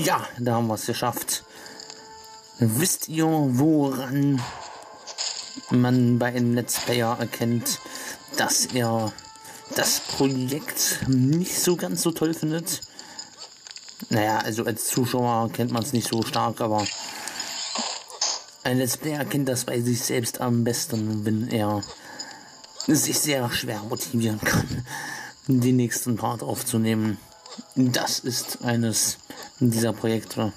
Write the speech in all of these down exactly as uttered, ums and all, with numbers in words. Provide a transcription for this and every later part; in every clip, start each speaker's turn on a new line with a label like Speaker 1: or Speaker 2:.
Speaker 1: Ja, da haben wir es geschafft. Wisst ihr, woran man bei einem Let's Player erkennt, dass er das Projekt nicht so ganz so toll findet? Naja, also als Zuschauer kennt man es nicht so stark, aber ein Let's Player kennt das bei sich selbst am besten, wenn er sich sehr schwer motivieren kann, den nächsten Part aufzunehmen. Das ist eines dieser Projekte.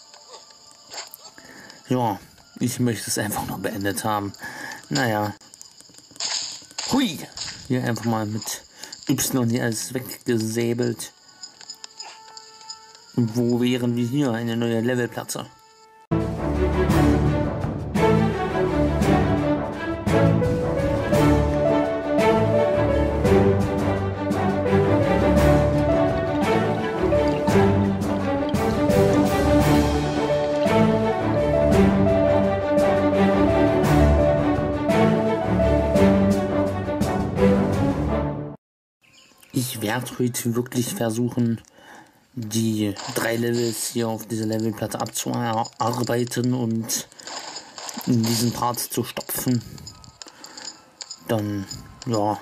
Speaker 1: Ja, ich möchte es einfach noch beendet haben. Naja. Hui! Hier einfach mal mit Y hier alles weggesäbelt. Wo wären wir hier? Eine neue Levelplatte. Ich werde heute wirklich versuchen, die drei Levels hier auf dieser Levelplatte abzuarbeiten und in diesen Part zu stopfen. Dann, ja,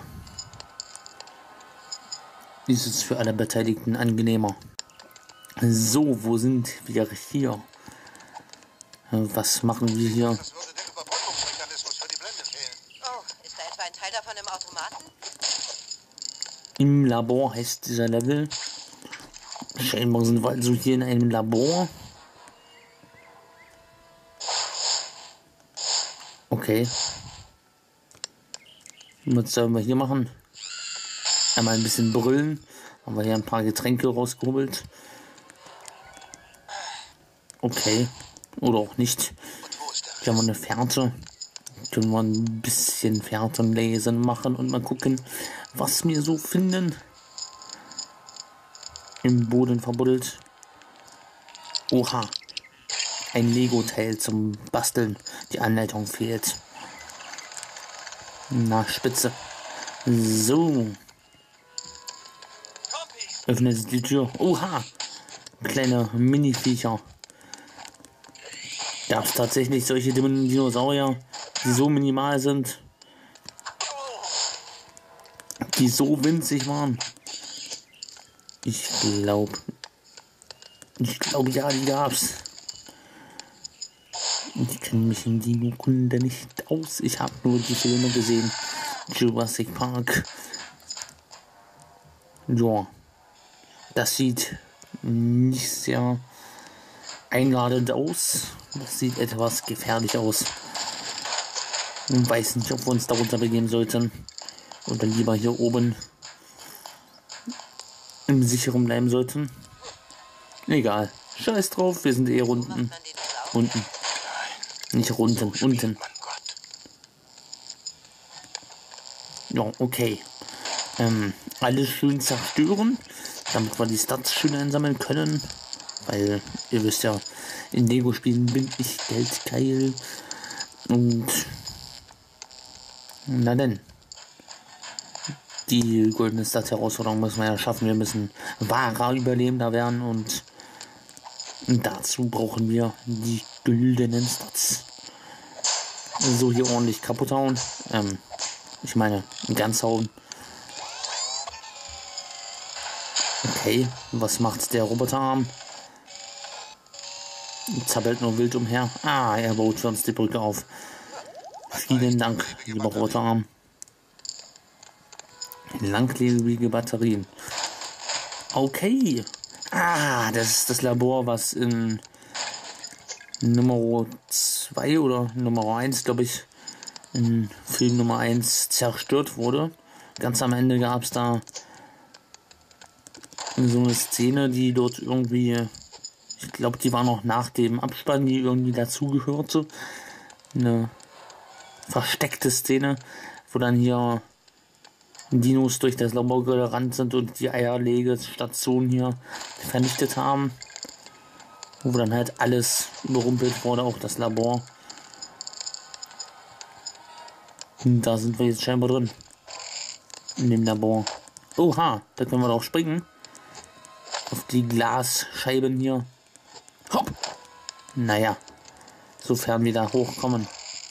Speaker 1: ist es für alle Beteiligten angenehmer. So, wo sind wir hier? Was machen wir hier?
Speaker 2: Was würde der Überbrückungsmechanismus für die Blende fehlen?
Speaker 3: Oh, ist da etwa ein Teil davon im Automaten?
Speaker 1: Im Labor heißt dieser Level. Scheinbar sind wir also hier in einem Labor. Okay. Was sollen wir hier machen? Einmal ein bisschen brüllen. Haben wir hier ein paar Getränke rausgeholt. Okay. Oder auch nicht. Hier haben wir eine Fährte. Können wir ein bisschen Fährten lesen machen und mal gucken, was wir so finden. Im Boden verbuddelt. Oha. Ein Lego-Teil zum Basteln. Die Anleitung fehlt. Na, spitze. So. Öffnet die Tür. Oha. Kleine Mini-Viecher. Gab es tatsächlich solche Dinosaurier, die so minimal sind, die so winzig waren? Ich glaube, ich glaube ja, die gab's. Ich kenne mich in Dino-Kunde nicht aus. Ich habe nur die Filme gesehen. Jurassic Park. Ja, das sieht nicht sehr einladend aus. Das sieht etwas gefährlich aus. Ich weiß nicht, ob wir uns darunter begeben sollten. Oder lieber hier oben im Sicheren bleiben sollten. Egal. Scheiß drauf, wir sind eh unten. Unten. Nicht unten, unten. Ja, okay. Ähm, alles schön zerstören, damit wir die Stats schön einsammeln können. Weil, ihr wisst ja, in Lego-Spielen bin ich geldgeil. Und na denn. Die goldene Stats-Herausforderung müssen wir ja schaffen. Wir müssen wahrer Überlebender werden und dazu brauchen wir die güldenen Stats. So, hier ordentlich kaputt hauen. Ähm, ich meine, ganz hauen. Okay, was macht der Roboterarm? Zappelt nur wild umher. Ah, er baut für uns die Brücke auf. Vielen Dank, lieber Roboterarm. Langlebige Batterien. Okay. Ah, das ist das Labor, was in Nummer zwei oder Nummer eins, glaube ich, in Film Nummer eins zerstört wurde. Ganz am Ende gab es da so eine Szene, die dort irgendwie, ich glaube, die war noch nach dem Abspann, die irgendwie dazugehörte. Eine versteckte Szene, wo dann hier Dinos durch das Labor gerannt sind und die Eierlegestation hier vernichtet haben. Wo dann halt alles überrumpelt wurde, auch das Labor. Und da sind wir jetzt scheinbar drin. In dem Labor. Oha, da können wir doch springen. Auf die Glasscheiben hier. Hopp. Naja, sofern wir da hochkommen.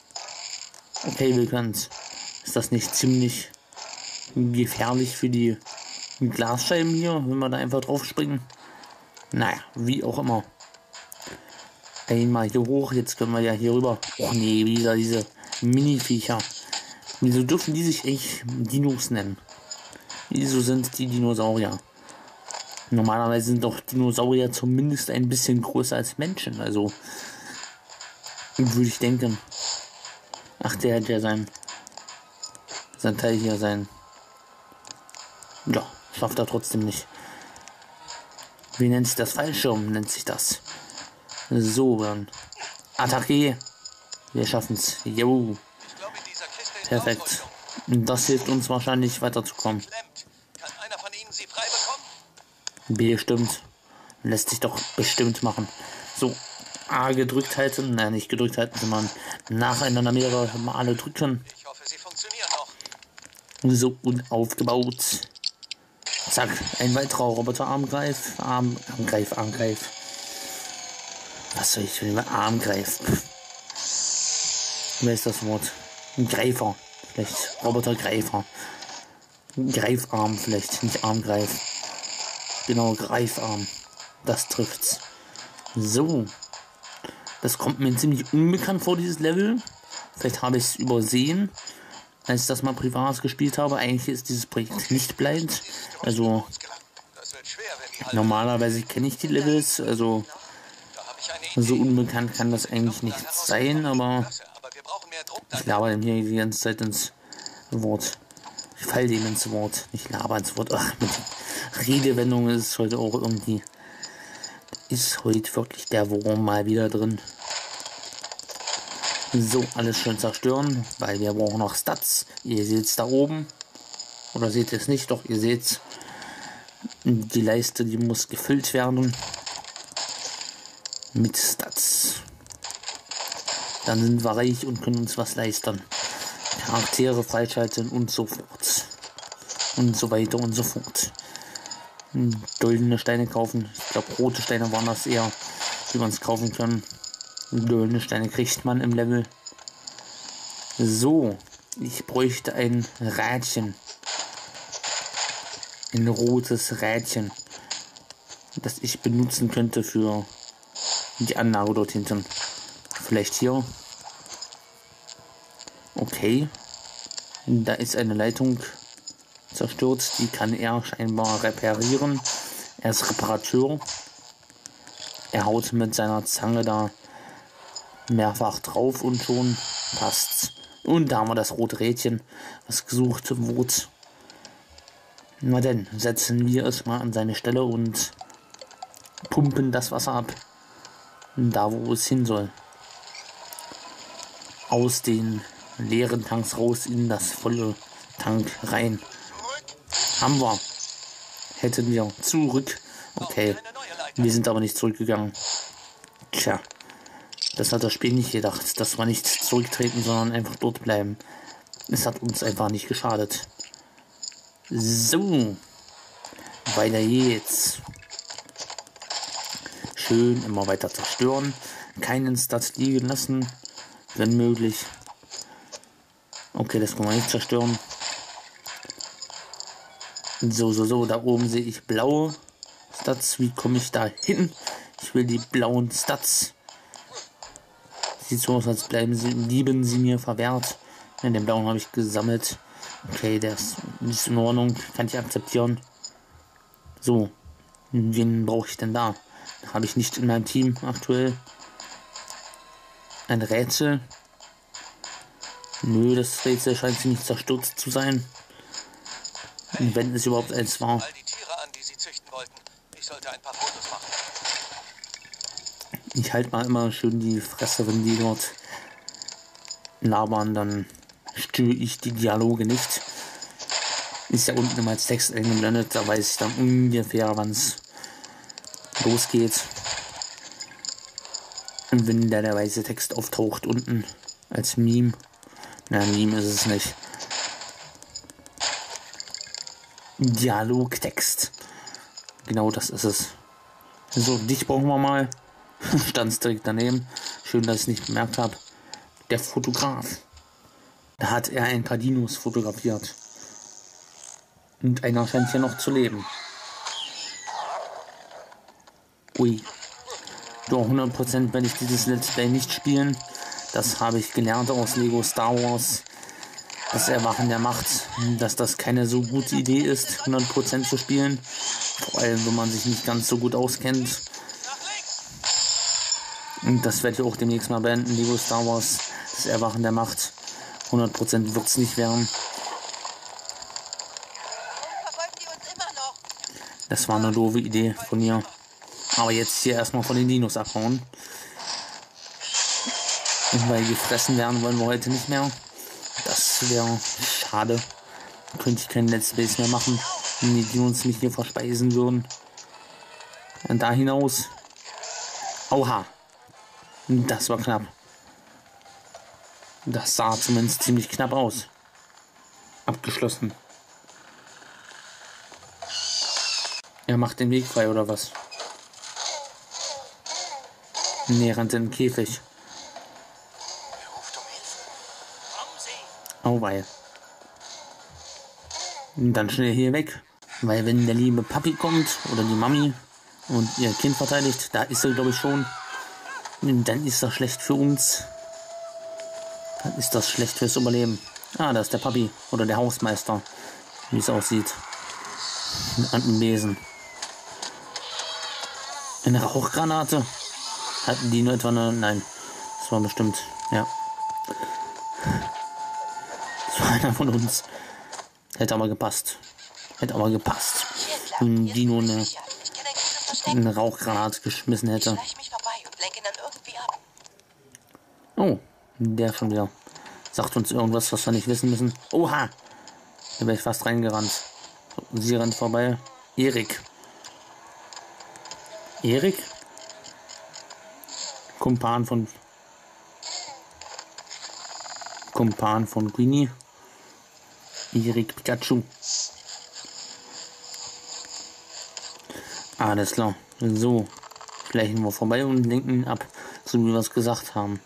Speaker 1: Okay, Wilkens. Ist das nicht ziemlich gefährlich für die Glasscheiben hier, wenn wir da einfach drauf springen? Naja, wie auch immer. Einmal hier hoch, jetzt können wir ja hier rüber. Oh nee, wieder diese Mini-Viecher. Wieso dürfen die sich echt Dinos nennen? Wieso sind die Dinosaurier? Normalerweise sind doch Dinosaurier zumindest ein bisschen größer als Menschen, also würde ich denken. Ach, der hat ja sein sein Teil hier sein. Ja, schafft er trotzdem nicht. Wie nennt sich das? Fallschirm nennt sich das. So, dann Attacke. Wir schaffen es. Jo. Perfekt. Das hilft uns wahrscheinlich weiterzukommen.
Speaker 2: Kann einer von Ihnen sie frei bekommen?
Speaker 1: Bestimmt. Lässt sich doch bestimmt machen. So. A gedrückt halten. Nein, nicht gedrückt halten, sondern nacheinander mehrere Male drücken.
Speaker 2: Ich hoffe, sie funktionieren noch.
Speaker 1: So, und aufgebaut. Zack. Ein weiterer Roboter Armgreif. Arm, Armgreif, Armgreif. Was soll ich, wenn wir Armgreif? Wer ist das Wort? Ein Greifer. Vielleicht Robotergreifer. Greifarm vielleicht, nicht Armgreif. Genau, Greifarm. Das trifft's. So. Das kommt mir ziemlich unbekannt vor, dieses Level. Vielleicht habe ich es übersehen, als ich das mal privat gespielt habe. Eigentlich ist dieses Projekt nicht blind. Also,
Speaker 2: Das wird schwer, wenn die
Speaker 1: normalerweise kenne ich die Levels. Also,
Speaker 2: Da habe ich eine Idee.
Speaker 1: so unbekannt kann das eigentlich nicht sein, aber
Speaker 2: Klasse, aber wir brauchen mehr Druck.
Speaker 1: ich laber dem hier die ganze Zeit ins Wort. Ich falle dem ins Wort. Ich laber ins Wort. Ach, mit Redewendungen ist heute auch irgendwie. Ist heute wirklich der Wurm mal wieder drin. So, alles schön zerstören, weil wir brauchen noch Stats. Ihr seht es da oben. Oder seht ihr es nicht? Doch, ihr seht es. Die Leiste, die muss gefüllt werden. Mit Stats. Dann sind wir reich und können uns was leisten. Charaktere freischalten und so fort. Und so weiter und so fort. Goldene Steine kaufen. Ich glaube, rote Steine waren das eher, die man es kaufen können. Goldene Steine kriegt man im Level. So, ich bräuchte ein Rädchen. Ein rotes Rädchen, das ich benutzen könnte für die Anlage dort hinten. Vielleicht hier. Okay. Da ist eine Leitung zerstört, die kann er scheinbar reparieren. Er ist Reparateur. Er haut mit seiner Zange da mehrfach drauf und schon passt's. Und da haben wir das rote Rädchen, was gesucht wurde. Na denn, setzen wir es mal an seine Stelle und pumpen das Wasser ab. Da, wo es hin soll. Aus den leeren Tanks raus in das volle Tank rein. Haben wir. Hätten wir. Zurück. Okay. Wir sind aber nicht zurückgegangen. Tja. Das hat das Spiel nicht gedacht. Dass wir nicht zurücktreten, sondern einfach dort bleiben. Es hat uns einfach nicht geschadet. So. Weiter geht's. Schön immer weiter zerstören. Keinen Stats liegen lassen. Wenn möglich. Okay, das kann man nicht zerstören. So, so, so. Da oben sehe ich blaue Stats. Wie komme ich da hin? Ich will die blauen Stats. Sieht so aus, als bleiben sie, blieben sie mir verwehrt. Ja, den blauen habe ich gesammelt. Okay, der ist, ist in Ordnung. Kann ich akzeptieren. So. Wen brauche ich denn da? Habe ich nicht in meinem Team aktuell. Ein Rätsel. Nö, das Rätsel scheint nicht zerstört zu sein. Und wenn es überhaupt eins war.
Speaker 2: All die Tiere an, die sie züchten wollten. Ich sollte ein paar Fotos machen.
Speaker 1: Ich halte mal immer schön die Fresse, wenn die dort labern, dann störe ich die Dialoge nicht. Ist ja unten immer als Text eingeblendet, da weiß ich dann ungefähr, wann es losgeht. Und wenn da der weiße Text auftaucht unten als Meme, na, Meme ist es nicht. Dialogtext. Genau das ist es. So, dich brauchen wir mal. Stand direkt daneben. Schön, dass ich es nicht bemerkt habe. Der Fotograf. Da hat er ein paar Dinos fotografiert. Und einer scheint hier noch zu leben. Ui. Doch hundert Prozent werde ich dieses Let's Play nicht spielen. Das habe ich gelernt aus Lego Star Wars. Das Erwachen der Macht. Dass das keine so gute Idee ist, hundert Prozent zu spielen. Vor allem, wenn man sich nicht ganz so gut auskennt. Und das werde ich auch demnächst mal beenden. Lego Star Wars. Das Erwachen der Macht. hundert Prozent wird es nicht werden. Das war eine doofe Idee von mir. Aber jetzt hier erstmal von den Dinos abhauen. Und weil gefressen werden wollen wir heute nicht mehr. Das wäre schade. Da könnte ich kein Let's Plays mehr machen, wenn die Dinos mich hier verspeisen würden. Und da hinaus. Oha. Das war knapp. Das sah zumindest ziemlich knapp aus. Abgeschlossen. Er macht den Weg frei, oder was? Nee, rennt in den Käfig. Oh, weil. Dann schnell hier weg. Weil wenn der liebe Papi kommt, oder die Mami, und ihr Kind verteidigt, da ist er, glaube ich, schon. Dann ist das schlecht für uns. Dann ist das schlecht fürs Überleben. Ah, da ist der Papi, oder der Hausmeister, wie es aussieht. An dem Besen. Eine Rauchgranate. Hatten die nur etwa eine... Nein, das war bestimmt... Ja. Das war einer von uns. Hätte aber gepasst. Hätte aber gepasst. Wenn Dino eine, eine Rauchgranate geschmissen hätte. Oh, der schon wieder. Sagt uns irgendwas, was wir nicht wissen müssen. Oha! Da wäre ich fast reingerannt. Sie rennt vorbei. Erik. Erik? Kumpan von... Kumpan von Queenie. Erik Pikachu. Alles klar. So. Schleichen wir vorbei und lenken ab, so wie wir es gesagt haben.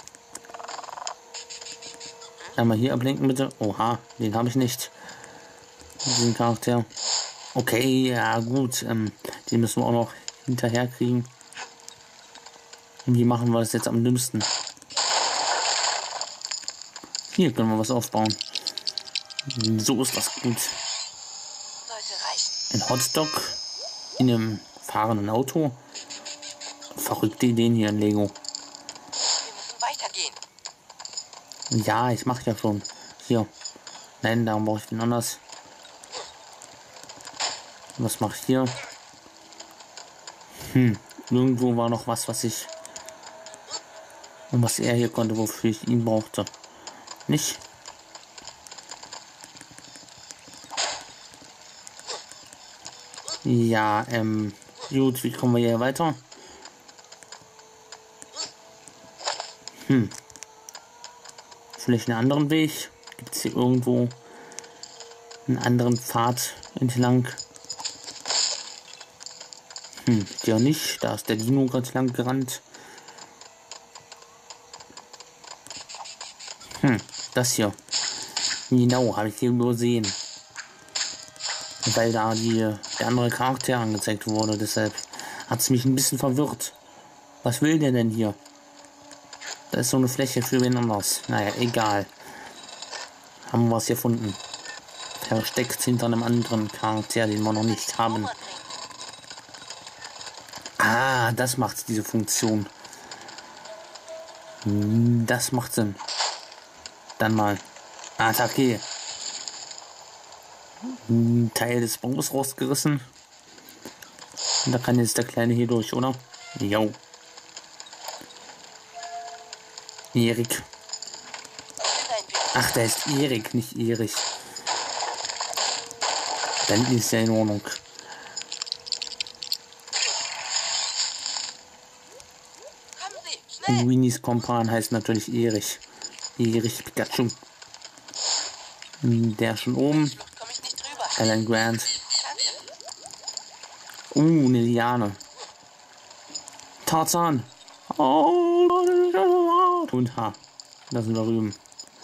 Speaker 1: Einmal hier ablenken bitte. Oha, den habe ich nicht. Den Charakter. Okay, ja gut. Ähm, den müssen wir auch noch hinterher kriegen. Und wie machen wir das jetzt am dümmsten? Hier können wir was aufbauen. So ist das gut. Ein Hotdog in einem fahrenden Auto. Verrückte Ideen hier in Lego.
Speaker 3: Wir müssen weitergehen.
Speaker 1: Ja, ich mache ja schon. Hier. Nein, darum brauche ich den anders. Was mache ich hier? Hm, irgendwo war noch was, was ich... Und was er hier konnte, wofür ich ihn brauchte. Nicht? Ja, ähm... Gut, wie kommen wir hier weiter? Hm. Vielleicht einen anderen Weg? Gibt es hier irgendwo einen anderen Pfad entlang? Hm, ja nicht. Da ist der Dino ganz lang gerannt. Hm, das hier. Genau, habe ich hier übersehen. Weil da die, der andere Charakter angezeigt wurde. Deshalb hat es mich ein bisschen verwirrt. Was will der denn hier? Da ist so eine Fläche für wen anders. Naja, egal. Haben wir was gefunden. Versteckt hinter einem anderen Charakter, den wir noch nicht haben. Ah, das macht diese Funktion. Das macht Sinn. Dann mal Attacke. Ein Teil des Baums rausgerissen. Und da kann jetzt der Kleine hier durch, oder? Jo. Erik. Ach, der ist Erik, nicht Erich. Dann ist ja in Ordnung. Und Winnies Kompan heißt natürlich Erich. Erich Pikachu. Der schon oben. Alan Grant. Uh, eine Liane. Tarzan. Und ha, da sind wir drüben.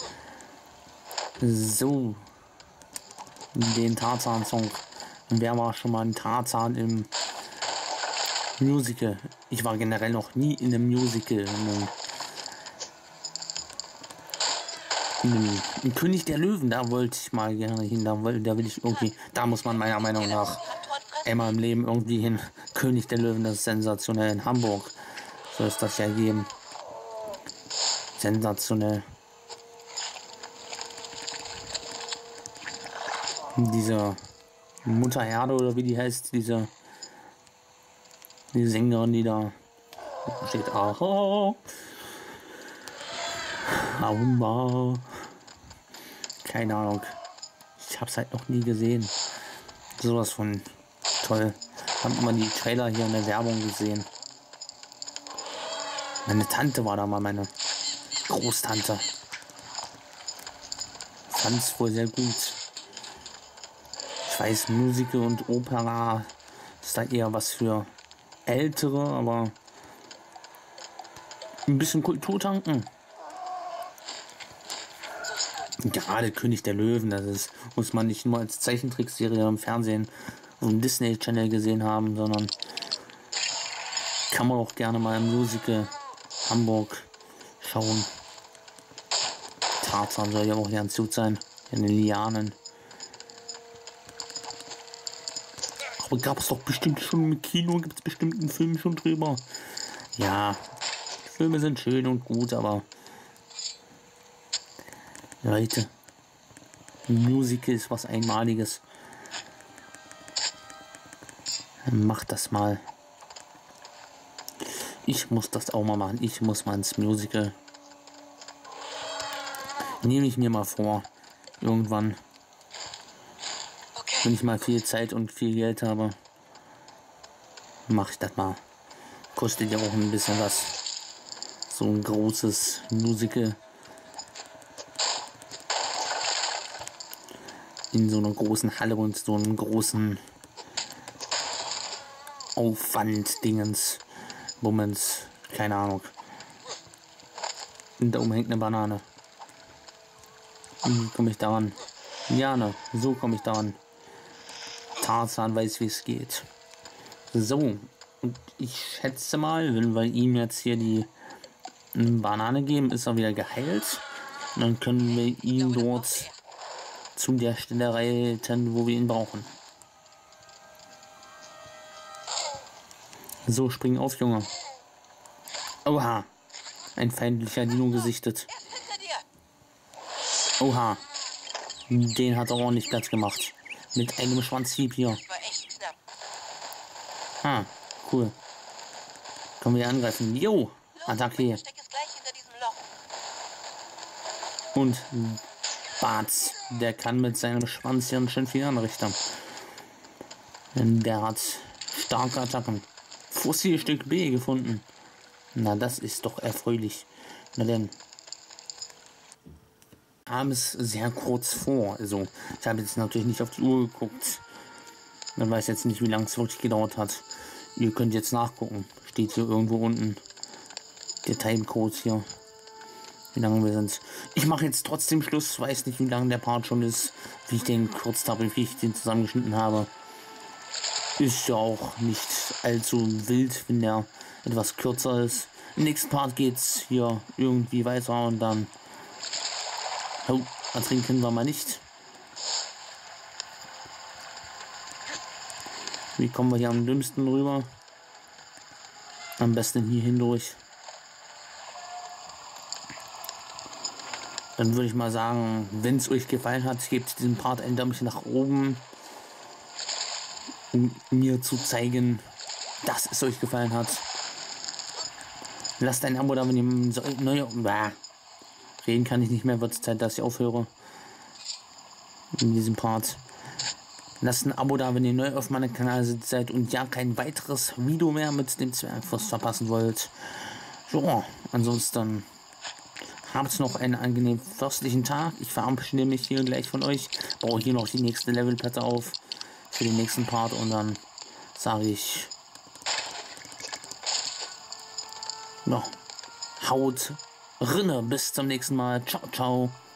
Speaker 1: So, den Tarzan-Song. Wer war schon mal ein Tarzan im Musical? Ich war generell noch nie in einem Musical. In einem, in einem, in König der Löwen, da wollte ich mal gerne hin. Da, will, da will ich irgendwie, da muss man meiner Meinung nach einmal im Leben irgendwie hin. König der Löwen, das ist sensationell. In Hamburg soll es das ja geben. Sensationell. Diese Mutter Erde oder wie die heißt, diese die Sängerin, die da steht. Aha. Auma. Keine Ahnung. Ich hab's halt noch nie gesehen. Sowas von toll. Haben immer die Trailer hier in der Werbung gesehen. Meine Tante war da mal, meine Großtante. Fand's wohl sehr gut. Ich weiß, Musik und Opera ist da eher was für Ältere, aber ein bisschen Kultur tanken. Gerade König der Löwen, das ist, muss man nicht nur als Zeichentrickserie im Fernsehen auf dem Disney Channel gesehen haben, sondern kann man auch gerne mal im Musical Hamburg schauen. Tarzan soll ja auch ganz gut sein, in den Lianen. Aber gab es doch bestimmt schon im Kino, gibt es bestimmt einen Film schon drüber. Ja, Filme sind schön und gut, aber Leute, Musical ist was Einmaliges. Macht das mal. Ich muss das auch mal machen. Ich muss mal ins Musical. Nehme ich mir mal vor. Irgendwann. Wenn ich mal viel Zeit und viel Geld habe, mache ich das mal. Kostet ja auch ein bisschen was. So ein großes Musical. In so einer großen Halle und so einem großen Aufwand-Dingens. Moments, keine Ahnung. Und da oben hängt eine Banane. Wie komme ich daran? Ja, ne, so komme ich daran. Tarzan weiß, wie es geht. So, und ich schätze mal, wenn wir ihm jetzt hier die Banane geben, ist er wieder geheilt. Und dann können wir ihn dort zu der Stelle reiten, wo wir ihn brauchen. So, spring auf, Junge. Oha. Ein feindlicher Dino gesichtet. Oha. Den hat er ordentlich Platz gemacht. Mit einem Schwanzhieb hier. Ah, cool. Können wir angreifen. Jo, Attacke. Und Bartz, der kann mit seinem Schwanz hier schön viel anrichten. Denn der hat starke Attacken. Fossilstück B gefunden. Na, das ist doch erfreulich. Na denn. Haben es sehr kurz vor. Also, ich habe jetzt natürlich nicht auf die Uhr geguckt. Man weiß jetzt nicht, wie lange es wirklich gedauert hat. Ihr könnt jetzt nachgucken. Steht hier irgendwo unten. Der Timecode hier. Wie lange wir sind. Ich mache jetzt trotzdem Schluss. Weiß nicht, wie lange der Part schon ist. Wie ich den gekürzt habe, wie ich den zusammengeschnitten habe. Ist ja auch nicht allzu wild, wenn der etwas kürzer ist. Im nächsten Part geht's hier irgendwie weiter und dann. Oh, ertrinken wir mal nicht. Wie kommen wir hier am dümmsten rüber? Am besten hier hindurch. Dann würde ich mal sagen, wenn es euch gefallen hat, gebt diesen Part ein Däumchen nach oben, um mir zu zeigen, dass es euch gefallen hat. Lasst ein Abo da, wenn ihr so neue... Bah, reden kann ich nicht mehr, wird es Zeit, dass ich aufhöre. In diesem Part. Lasst ein Abo da, wenn ihr neu auf meinem Kanal seid und ja kein weiteres Video mehr mit dem Zwergfuß verpassen wollt. So, ansonsten habt noch einen angenehmen fürstlichen Tag. Ich verabschiede mich hier gleich von euch. Baue hier noch die nächste Levelplatte auf für den nächsten Part und dann sage ich Ja, haut rinne. Bis zum nächsten Mal. Ciao, ciao.